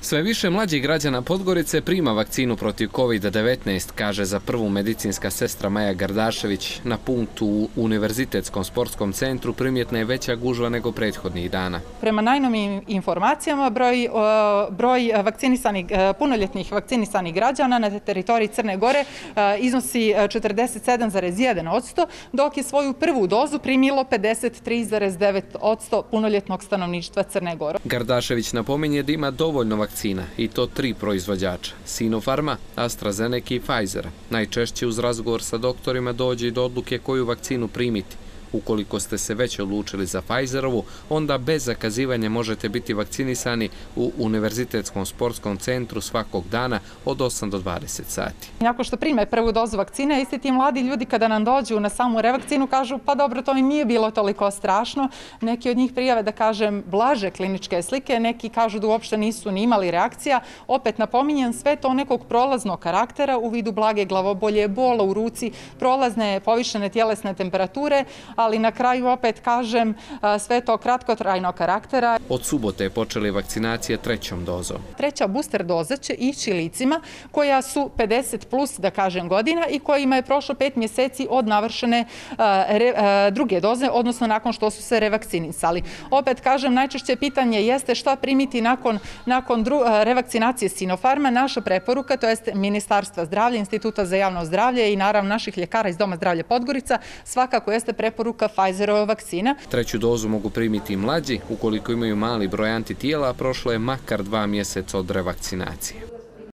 Sve više mlađih građana Podgorice prima vakcinu protiv COVID-19, kaže za prvu medicinska sestra Maja Gardašević. Na punktu u Univerzitetskom sportskom centru primjetna je veća gužva nego prethodnih dana. Prema najnovijim informacijama, broj punoljetnih vakcinisanih građana na teritoriji Crne Gore iznosi 47,1%, dok je svoju prvu dozu primilo 53,9% punoljetnog stanovništva Crne Gore. Gardašević napominje da ima dovoljno vakcina, i to 3 proizvođača: Sinopharma, AstraZeneca i Pfizera. Najčešće uz razgovor sa doktorima dođe i do odluke koju vakcinu primiti. Ukoliko ste se već odlučili za Pfizerovu, onda bez zakazivanja možete biti vakcinisani u Univerzitetskom sportskom centru svakog dana od 8 do 20 sati. Nakon što prime prvu dozu vakcine, isti ti mladi ljudi kada nam dođu na samu revakcinu kažu pa dobro, to mi nije bilo toliko strašno. Neki od njih prijave, da kažem, blaže kliničke slike, neki kažu da uopšte nisu ni imali reakcija. Opet napominjem, sve to nekog prolaznog karaktera u vidu blage glavobolje, bola u ruci, prolazne povišene tjelesne temperature, ali na kraju opet kažem sve to kratkotrajnog karaktera. Od subote je počeli vakcinacije 3. dozom. 3. booster doza će ići licima koja su 50 plus, da kažem, godina i kojima je prošlo 5 mjeseci od navršene druge doze, odnosno nakon što su se revakcinisali. Opet kažem, najčešće pitanje jeste šta primiti nakon revakcinacije Sinopharma. Naša preporuka, to jest Ministarstva zdravlja, Instituta za javno zdravlje i naravno naših ljekara iz Doma zdravlja Podgorica, svakako jeste preporuka Pfizerova vakcina. 3. dozu mogu primiti i mlađi ukoliko imaju mali broj antitijela, a prošlo je makar 2 mjeseca od revakcinacije.